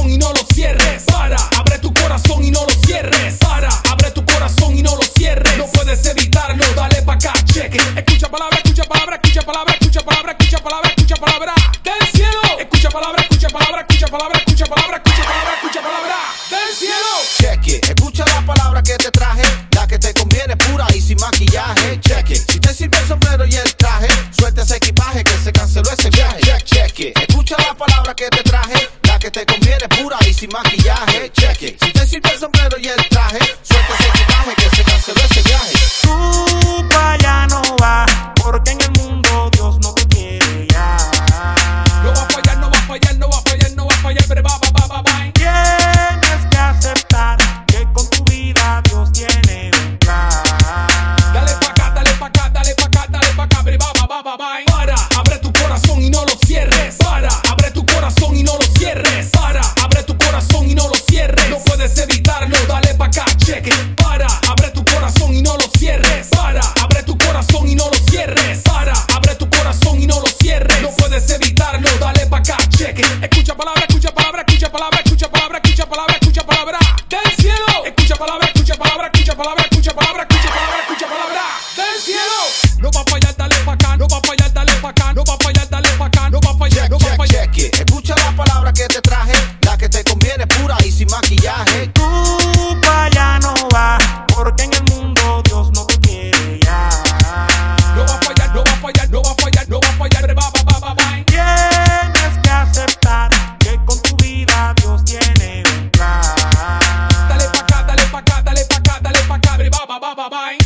corazón y no lo cierres. Para, abre tu corazón y no lo cierres. Para, abre tu corazón y no lo cierres. No puedes evitarlo, dale pa' acá, cheque. Escucha palabra, escucha palabra, escucha palabra, escucha palabra, escucha palabra, escucha palabra del cielo. Escucha palabra, escucha palabra, escucha palabra, escucha palabra, escucha palabra, escucha palabra del cielo. Cheque, escucha la palabra que te traje, la que te conviene pura y sin maquillaje. Cheque, si te sirve el sombrero y el traje, suelta ese equipaje que se canceló ese viaje. Cheque, escucha la palabra que te traje, la que te conviene pura y sin maquillaje. Cheque, si te sirve el sombrero y el traje, suelta ese equipaje que se canceló ese viaje. Tú pa' allá no vas, porque en el mundo Dios no te quiere ya. No va a fallar, no va a fallar, no va a fallar, no va a fallar, pero va. Tienes que aceptar que con tu vida Dios tiene un plan. Dale pa' acá, dale pa' acá, dale pa' acá, dale pa' acá, pero va. Para, abre tu corazón y no lo cierres. Para, abre tu corazón y no lo cierres. Para, abre tu corazón y no lo cierres. No puedes evitarlo, dale pa' acá, cheque. Para, abre tu corazón y no lo cierres. Para, abre tu corazón y no lo cierres. Para, abre tu corazón y no lo cierres. No puedes evitarlo, dale pa' acá, cheque. Escucha palabra, escucha palabra, escucha palabra, escucha palabra, escucha palabra, escucha palabra del cielo. Escucha palabra, escucha palabra, escucha palabra, escucha palabra, escucha palabra, escucha palabra del cielo. No va a fallar, dale pa' acá, no va a fallar, dale pa' acá, no va a fallar, dale pa' acá, no va a fallar, no va a fallar. Cheque, escucha la palabra que te traje, la que te conviene pura y sin maquillaje. Tú pa' allá no vas, porque en el mundo Dios no te quiere ya. No va a fallar, no va a fallar, no va a fallar, no va a fallar, pero va. Tienes que aceptar que con tu vida Dios tiene un plan. Dale pa' acá, dale pa' acá, dale pa' acá, dale pa' acá, pero va.